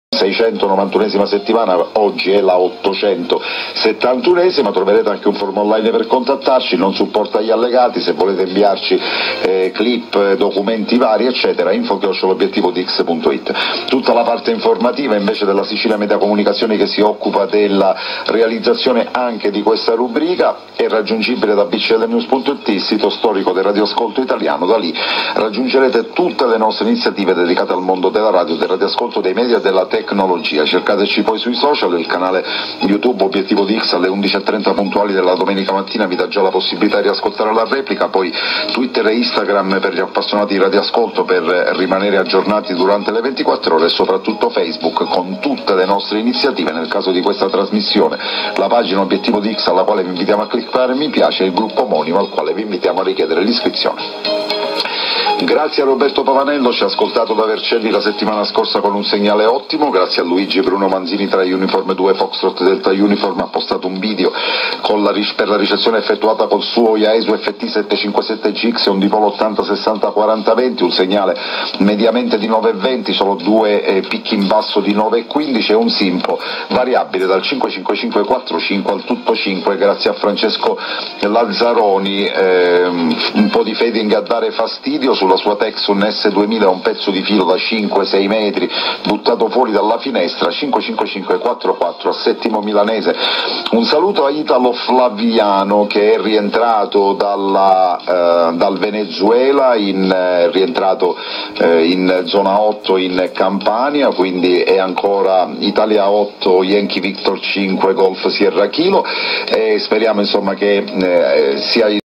691esima settimana, oggi è la 871esima, troverete anche un forum online per contattarci, non supporta gli allegati, se volete inviarci clip, documenti vari eccetera, info@obiettivodix.it. Tutta la parte informativa invece della Sicilia Media Comunicazioni, che si occupa della realizzazione anche di questa rubrica, è raggiungibile da bclnews.it, sito storico del radioascolto italiano. Da lì raggiungerete tutte le nostre iniziative dedicate al mondo della radio, del radioascolto, dei media e della tecnologia. Cercateci poi sui social, il canale YouTube Obiettivo Dix alle 11:30 puntuali della domenica mattina vi dà già la possibilità di riascoltare la replica, poi Twitter e Instagram per gli appassionati di radioascolto per rimanere aggiornati durante le 24 ore, e soprattutto Facebook con tutte le nostre iniziative. Nel caso di questa trasmissione la pagina Obiettivo Dix, alla quale vi invitiamo a cliccare mi piace, e il gruppo omonimo al quale vi invitiamo a richiedere l'iscrizione. Grazie a Roberto Pavanello, ci ha ascoltato da Vercelli la settimana scorsa con un segnale ottimo. Grazie a Luigi Bruno Manzini tra Uniform 2 Foxtrot Delta Uniform, ha postato un video per la ricezione effettuata col suo Yaesu FT 757GX e un dipolo 80-60-40-20, un segnale mediamente di 9,20, solo due picchi in basso di 9,15 e un simpo variabile dal 55545 al tutto 5. Grazie a Francesco Lazzaroni, un po' di fading a dare fastidio sulla sua Texun S2000, un pezzo di filo da 5-6 metri buttato fuori dalla finestra, 55544 a Settimo Milanese. Un saluto a Italo Flaviano, che è rientrato dal Venezuela, rientrato in zona 8 in Campania, quindi è ancora Italia 8 Yankee Victor 5 Golf Sierra Kilo, e speriamo insomma che sia